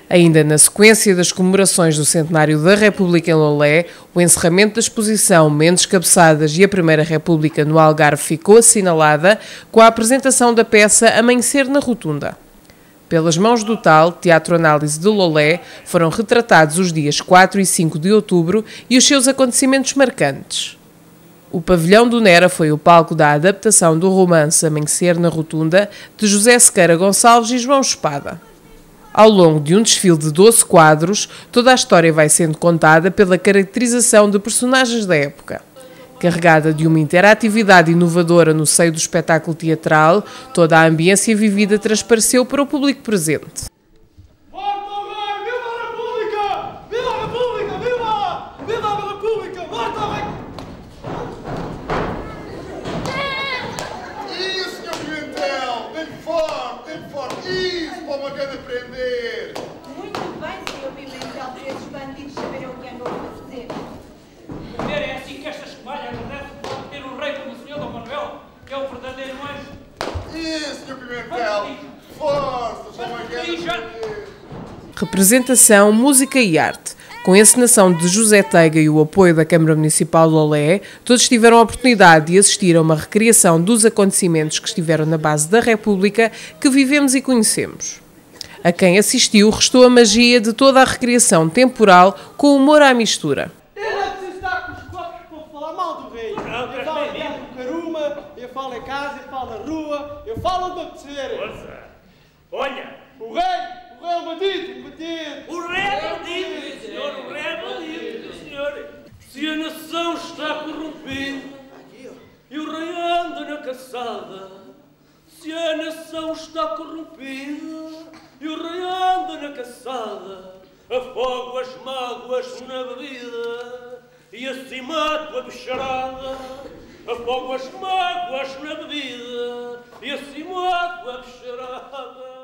Ainda na sequência das comemorações do centenário da República em Lolé, o encerramento da exposição Mendes Cabeçadas e a Primeira República no Algarve ficou assinalada com a apresentação da peça Amanhecer na Rotunda. Pelas mãos do tal Teatro Análise de Lolé foram retratados os dias 4 e 5 de outubro e os seus acontecimentos marcantes. O pavilhão do Nera foi o palco da adaptação do romance Amanhecer na Rotunda de José Sequeira Gonçalves e João Espada. Ao longo de um desfile de 12 quadros, toda a história vai sendo contada pela caracterização de personagens da época. Carregada de uma interatividade inovadora no seio do espetáculo teatral, toda a ambiência vivida transpareceu para o público presente. Aprender. Muito bem, Sr. Pimentel, para esses bandidos saberem o que andam a fazer. É assim que esta escovalha agradece por ter o rei como o Sr. Dom Manuel, que é o verdadeiro anjo. Isso, Sr. Pimentel. Força, São Miguel. Representação, música e arte. Com a encenação de José Teiga e o apoio da Câmara Municipal de Lolé, todos tiveram a oportunidade de assistir a uma recriação dos acontecimentos que estiveram na base da República que vivemos e conhecemos. A quem assistiu, restou a magia de toda a recriação temporal com humor à mistura. Eu não preciso estar com os copos para falar mal do rei. Eu falo aqui com caruma, eu falo em casa, eu falo na rua, eu falo onde apetecer. Força! Olha! O rei é um bandido, O rei é bandido, senhor! O rei é bandido, senhor! Se a nação está corrompida e o rei anda na caçada, se a nação está corrompida e o rei anda na caçada, afogo as mágoas na bebida e assim mato a bicharada. Afogo as mágoas na bebida e assim mato a bicharada.